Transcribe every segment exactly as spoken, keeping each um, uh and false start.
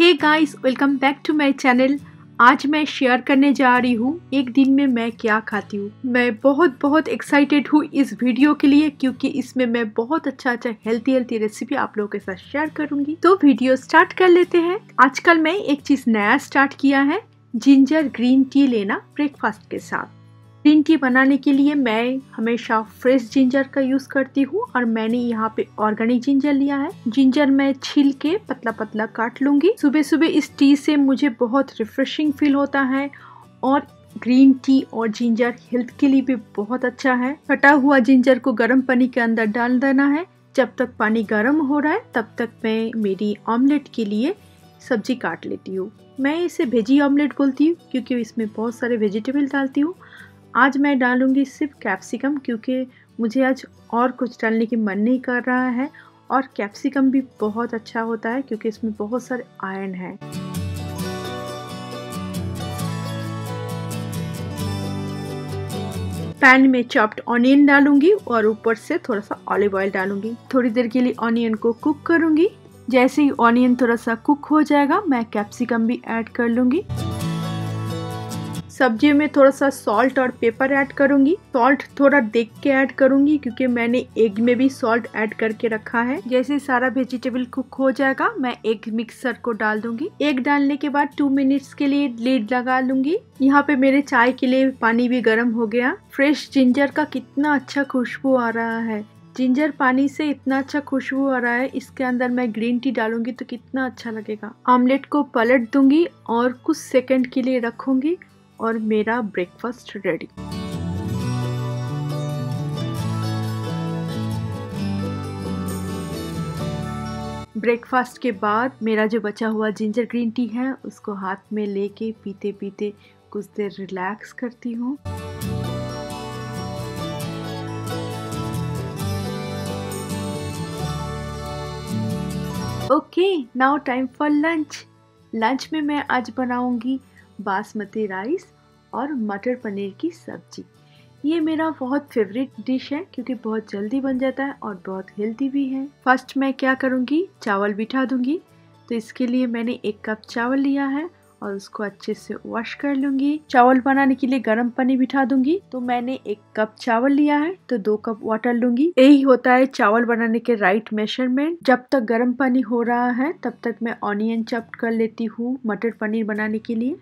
Hey guys, welcome back to my channel. आज मैं share करने जा रही हूँ एक दिन में मैं क्या खाती हूँ। मैं बहुत बहुत एक्साइटेड हूँ इस वीडियो के लिए क्योंकि इसमें मैं बहुत अच्छा अच्छा हेल्थी हेल्थी रेसिपी आप लोगों के साथ शेयर करूंगी। तो वीडियो स्टार्ट कर लेते हैं। आजकल मैं एक चीज नया स्टार्ट किया है, जिंजर ग्रीन टी लेना ब्रेकफास्ट के साथ। ग्रीन टी बनाने के लिए मैं हमेशा फ्रेश जिंजर का यूज करती हूँ और मैंने यहाँ पे ऑर्गेनिक जिंजर लिया है। जिंजर मैं छील के पतला पतला काट लूंगी। सुबह सुबह इस टी से मुझे बहुत रिफ्रेशिंग फील होता है और ग्रीन टी और जिंजर हेल्थ के लिए भी बहुत अच्छा है। कटा हुआ जिंजर को गर्म पानी के अंदर डाल देना है। जब तक पानी गर्म हो रहा है तब तक मैं मेरी ऑमलेट के लिए सब्जी काट लेती हूँ। मैं इसे वेजी ऑमलेट बोलती हूँ क्योंकि इसमें बहुत सारे वेजिटेबल डालती हूँ। आज मैं डालूंगी सिर्फ कैप्सिकम क्योंकि मुझे आज और कुछ डालने की मन नहीं कर रहा है और कैप्सिकम भी बहुत अच्छा होता है क्योंकि इसमें बहुत सारे आयरन है। पैन में चॉप्ड ऑनियन डालूंगी और ऊपर से थोड़ा सा ऑलिव ऑयल डालूंगी। थोड़ी देर के लिए ऑनियन को कुक करूंगी। जैसे ही ऑनियन थोड़ा सा कुक हो जाएगा मैं कैप्सिकम भी ऐड कर लूंगी। सब्जी में थोड़ा सा सॉल्ट और पेपर ऐड करूंगी। सॉल्ट थोड़ा देख के ऐड करूंगी क्योंकि मैंने एग में भी सॉल्ट ऐड करके रखा है। जैसे सारा वेजिटेबल कुक हो जाएगा मैं एग मिक्सर को डाल दूंगी। एग डालने के बाद टू मिनट्स के लिए लीड लगा लूंगी। यहाँ पे मेरे चाय के लिए पानी भी गर्म हो गया। फ्रेश जिंजर का कितना अच्छा खुशबू आ रहा है। जिंजर पानी से इतना अच्छा खुशबू आ रहा है। इसके अंदर मैं ग्रीन टी डालूंगी तो कितना अच्छा लगेगा। ऑमलेट को पलट दूंगी और कुछ सेकंड के लिए रखूंगी और मेरा ब्रेकफास्ट रेडी। ब्रेकफास्ट के बाद मेरा जो बचा हुआ जिंजर ग्रीन टी है उसको हाथ में लेके पीते पीते कुछ देर रिलैक्स करती हूँ। Okay, now time for lunch. Lunch में मैं आज बनाऊंगी बासमती राइस और मटर पनीर की सब्जी। ये मेरा बहुत फेवरेट डिश है क्योंकि बहुत जल्दी बन जाता है और बहुत हेल्दी भी है। फर्स्ट मैं क्या करूँगी, चावल बिठा दूंगी। तो इसके लिए मैंने एक कप चावल लिया है और उसको अच्छे से वॉश कर लूंगी। चावल बनाने के लिए गर्म पानी बिठा दूंगी। तो मैंने एक कप चावल लिया है तो दो कप वाटर लूंगी। यही होता है चावल बनाने के राइट मेजरमेंट। जब तक गर्म पानी हो रहा है तब तक मैं ऑनियन चॉप कर लेती हूँ मटर पनीर बनाने के लिए।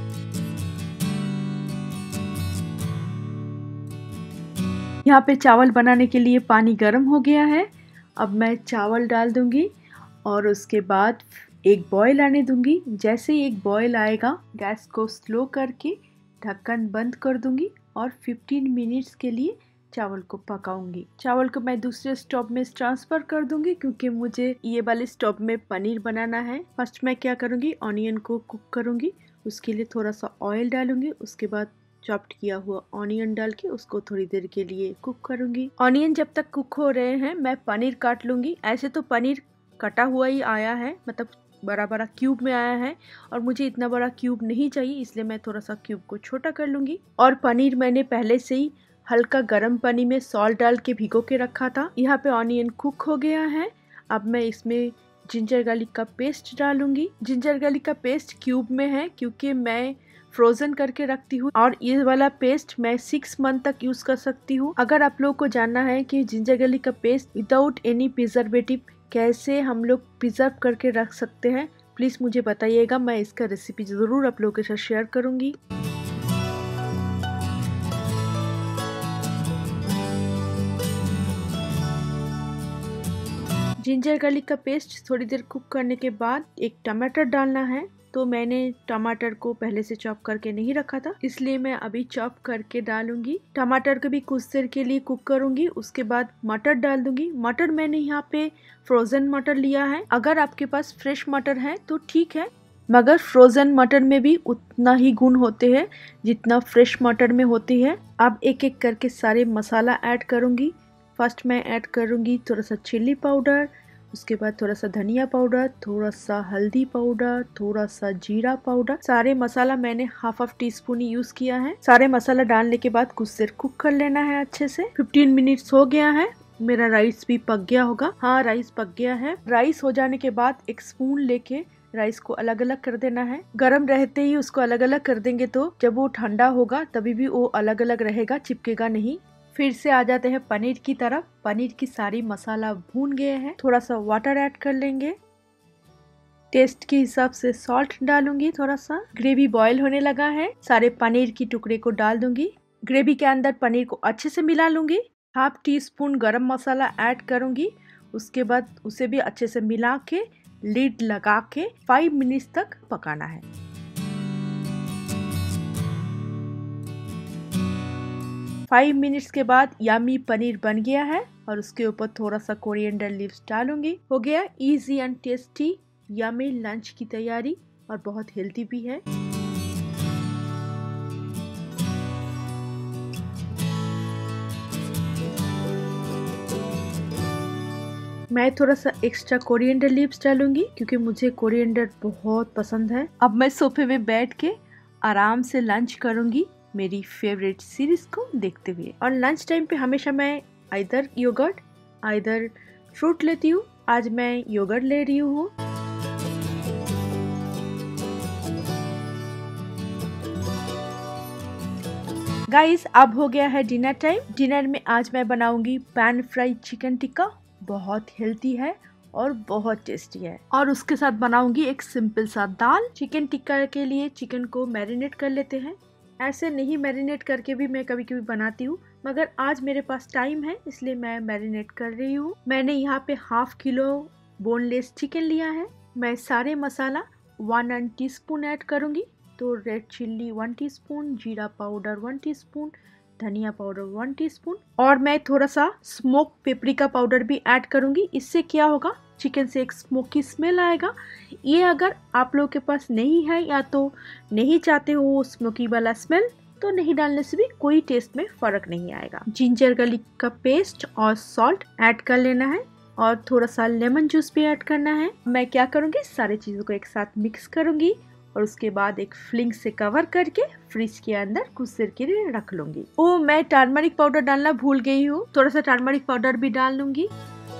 यहाँ पे चावल बनाने के लिए पानी गर्म हो गया है। अब मैं चावल डाल दूंगी और उसके बाद एक बॉईल आने दूंगी। जैसे ही एक बॉईल आएगा गैस को स्लो करके ढक्कन बंद कर दूंगी और पंद्रह मिनट्स के लिए चावल को पकाऊंगी। चावल को मैं दूसरे स्टोव में ट्रांसफर कर दूंगी क्योंकि मुझे ये वाले स्टोव में पनीर बनाना है। फर्स्ट मैं क्या करूंगी, ऑनियन को कुक करूंगी। उसके लिए थोड़ा सा ऑयल डालूंगी। उसके बाद चॉप्ड किया हुआ ऑनियन डाल के उसको थोड़ी देर के लिए कुक करूंगी। ऑनियन जब तक कुक हो रहे हैं मैं पनीर काट लूंगी। ऐसे तो पनीर कटा हुआ ही आया है, मतलब बड़ा बड़ा क्यूब में आया है और मुझे इतना बड़ा क्यूब नहीं चाहिए, इसलिए मैं थोड़ा सा क्यूब को छोटा कर लूंगी। और पनीर मैंने पहले से ही हल्का गर्म पानी में सॉल्ट डाल के भिगो के रखा था। यहाँ पे ऑनियन कुक हो गया है। अब मैं इसमें जिंजर गार्लिक का पेस्ट डालूंगी। जिंजर गार्लिक का पेस्ट क्यूब में है क्योंकि मैं फ्रोजन करके रखती हूँ और ये वाला पेस्ट मैं सिक्स मंथ तक यूज कर सकती हूँ। अगर आप लोगों को जानना है कि जिंजर गार्लिक का पेस्ट विदाउट एनी प्रिजर्वेटिव कैसे हम लोग प्रिजर्व करके रख सकते हैं, प्लीज मुझे बताइएगा। मैं इसका रेसिपी जरूर आप लोगों के साथ शेयर करूंगी। जिंजर गार्लिक का पेस्ट थोड़ी देर कुक करने के बाद एक टमाटर डालना है। तो मैंने टमाटर को पहले से चॉप करके नहीं रखा था, इसलिए मैं अभी चॉप करके डालूंगी। टमाटर को भी कुछ देर के लिए कुक करूंगी। उसके बाद मटर डाल दूंगी। मटर मैंने यहाँ पे फ्रोजन मटर लिया है। अगर आपके पास फ्रेश मटर है तो ठीक है, मगर फ्रोजन मटर में भी उतना ही गुण होते हैं जितना फ्रेश मटर में होती है। अब एक एक करके सारे मसाला ऐड करूंगी। फर्स्ट मैं ऐड करूंगी थोड़ा सा चिल्ली पाउडर, उसके बाद थोड़ा सा धनिया पाउडर, थोड़ा सा हल्दी पाउडर, थोड़ा सा जीरा पाउडर। सारे मसाला मैंने हाफ हाफ टी स्पून ही यूज किया है। सारे मसाला डालने के बाद कुछ देर कुक कर लेना है अच्छे से। पंद्रह मिनट्स हो गया है। मेरा राइस भी पक गया होगा। हाँ, राइस पक गया है। राइस हो जाने के बाद एक स्पून लेके राइस को अलग अलग कर देना है। गरम रहते ही उसको अलग अलग कर देंगे तो जब वो ठंडा होगा तभी भी वो अलग अलग रहेगा, चिपकेगा नहीं। फिर से आ जाते हैं पनीर की तरफ। पनीर की सारी मसाला भून गए हैं। थोड़ा सा वाटर ऐड कर लेंगे। टेस्ट के हिसाब से सॉल्ट डालूंगी थोड़ा सा। ग्रेवी बॉईल होने लगा है। सारे पनीर की टुकड़े को डाल दूंगी। ग्रेवी के अंदर पनीर को अच्छे से मिला लूंगी। हाफ टी स्पून गरम मसाला ऐड करूंगी। उसके बाद उसे भी अच्छे से मिला के लीड लगा के फाइव मिनट्स तक पकाना है। फाइव मिनट्स के बाद यम्मी पनीर बन गया है और उसके ऊपर थोड़ा सा कोरिएंडर लीव्स डालूंगी। हो गया easy and tasty yummy lunch की तैयारी और बहुत हेल्दी भी है। मैं थोड़ा सा एक्स्ट्रा कोरिएंडर लीव्स डालूंगी क्योंकि मुझे कोरिएंडर बहुत पसंद है। अब मैं सोफे में बैठ के आराम से लंच करूंगी मेरी फेवरेट सीरीज को देखते हुए। और लंच टाइम पे हमेशा मैं आइदर योगर्ट आइदर फ्रूट लेती हूँ। आज मैं योगर्ट ले रही हूँ। गाइस अब हो गया है डिनर टाइम। डिनर में आज मैं बनाऊंगी पैन फ्राई चिकन टिक्का। बहुत हेल्दी है और बहुत टेस्टी है। और उसके साथ बनाऊंगी एक सिंपल सा दाल। चिकन टिक्का के लिए चिकन को मैरिनेट कर लेते हैं। ऐसे नहीं मैरिनेट करके भी मैं कभी कभी बनाती हूँ, मगर आज मेरे पास टाइम है इसलिए मैं मैरिनेट कर रही हूँ। मैंने यहाँ पे हाफ किलो बोनलेस चिकन लिया है। मैं सारे masala one one teaspoon add करूँगी। तो रेड चिल्ली वन टीस्पून, जीरा पाउडर वन टीस्पून, धनिया पाउडर वन टीस्पून और मैं थोड़ा सा स्मोक पेपरिका पाउडर भी ऐड करूंगी। इससे क्या होगा, चिकन से एक स्मोकी स्मेल आएगा। ये अगर आप लोगों के पास नहीं है या तो नहीं चाहते हो वो स्मोकी वाला स्मेल तो नहीं डालने से भी कोई टेस्ट में फर्क नहीं आएगा। जिंजर गार्लिक का पेस्ट और सॉल्ट ऐड कर लेना है और थोड़ा सा लेमन जूस भी ऐड करना है। मैं क्या करूँगी, सारी चीज़ों को एक साथ मिक्स करूँगी और उसके बाद एक फिलिंग से कवर करके फ्रिज के अंदर कुछ देर के लिए रख लूंगी। ओ मैं टर्मरिक पाउडर डालना भूल गई हूँ, थोड़ा सा टर्मरिक पाउडर भी डाल लूंगी।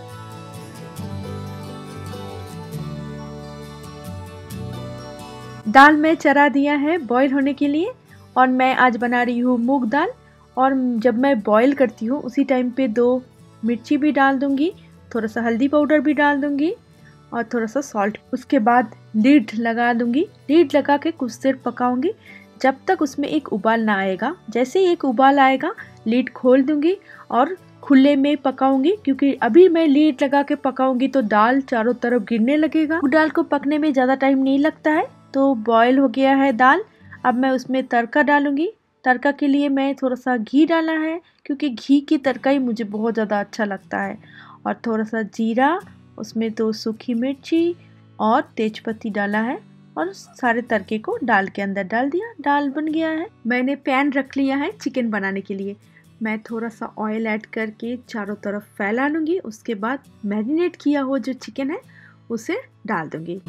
दाल में चढ़ा दिया है बॉईल होने के लिए और मैं आज बना रही हूँ मूंग दाल। और जब मैं बॉईल करती हूँ उसी टाइम पे दो मिर्ची भी डाल दूंगी, थोड़ा सा हल्दी पाउडर भी डाल दूंगी और थोड़ा सा सॉल्ट। उसके बाद लीड लगा दूंगी। लीड लगा के कुछ देर पकाऊंगी जब तक उसमें एक उबाल ना आएगा। जैसे ही एक उबाल आएगा लीड खोल दूंगी और खुले में पकाऊंगी, क्योंकि अभी मैं लीड लगा के पकाऊंगी तो दाल चारों तरफ गिरने लगेगा। दाल को पकने में ज़्यादा टाइम नहीं लगता है। तो बॉयल हो गया है दाल। अब मैं उसमें तड़का डालूंगी। तड़का के लिए मैं थोड़ा सा घी डाला है क्योंकि घी की तड़का ही मुझे बहुत ज़्यादा अच्छा लगता है। और थोड़ा सा जीरा, उसमें दो सूखी मिर्ची और तेजपत्ती डाला है और सारे तड़के को दाल के अंदर डाल दिया। दाल बन गया है। मैंने पैन रख लिया है चिकन बनाने के लिए। मैं थोड़ा सा ऑयल ऐड करके चारों तरफ फैला लूँगी। उसके बाद मैरिनेट किया हुआ जो चिकन है उसे डाल दूँगी।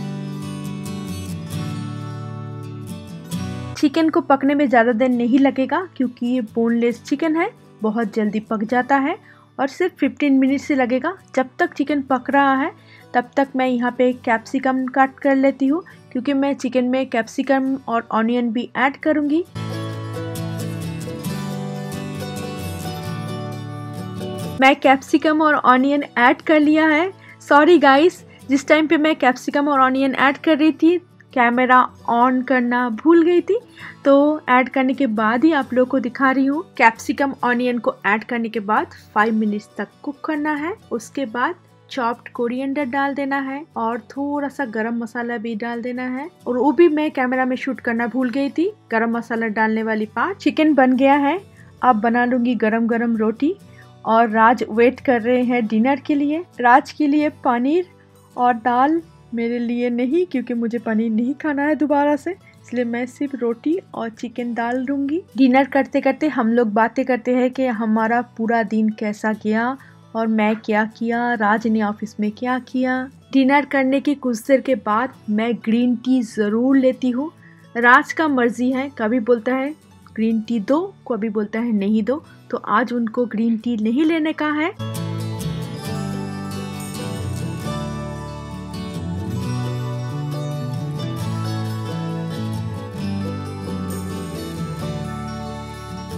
चिकन को पकने में ज़्यादा देर नहीं लगेगा क्योंकि ये बोनलेस चिकन है, बहुत जल्दी पक जाता है और सिर्फ फिफ्टीन मिनट से लगेगा। जब तक चिकन पक रहा है तब तक मैं यहाँ पे कैप्सिकम काट कर लेती हूँ क्योंकि मैं चिकन में कैप्सिकम और ऑनियन भी ऐड करूँगी। मैं कैप्सिकम और ऑनियन ऐड कर लिया है। सॉरी गाइस, जिस टाइम पे मैं कैप्सिकम और ऑनियन ऐड कर रही थी कैमरा ऑन करना भूल गई थी, तो ऐड करने के बाद ही आप लोगों को दिखा रही हूँ। कैप्सिकम ऑनियन को ऐड करने के बाद फाइव मिनट्स तक कुक करना है। उसके बाद चॉप्ड कोरिएंडर डाल देना है और थोड़ा सा गरम मसाला भी डाल देना है। और वो भी मैं कैमरा में शूट करना भूल गई थी, गरम मसाला डालने वाली पार्ट। चिकन बन गया है। अब बना लूंगी गरम गरम रोटी। और राज वेट कर रहे हैं डिनर के लिए। राज के लिए पनीर और दाल, मेरे लिए नहीं क्योंकि मुझे पनीर नहीं खाना है दोबारा से, इसलिए मैं सिर्फ रोटी और चिकन डाल दूंगी। डिनर करते करते हम लोग बातें करते हैं कि हमारा पूरा दिन कैसा गया और मैं क्या किया, राज ने ऑफिस में क्या किया। डिनर करने की कुछ देर के बाद मैं ग्रीन टी ज़रूर लेती हूँ। राज का मर्जी है, कभी बोलता है ग्रीन टी दो, कभी बोलता है नहीं दो, तो आज उनको ग्रीन टी नहीं लेने का है।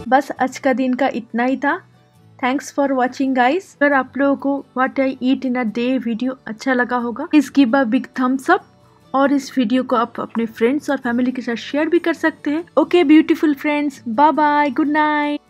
बस आज का दिन का इतना ही था। Thanks for watching guys. अगर आप लोगों को what I eat in a day video अच्छा लगा होगा, please give a big thumbs up और इस वीडियो को आप अपने फ्रेंड्स और फैमिली के साथ शेयर भी कर सकते हैं। Okay beautiful friends, bye bye, good night.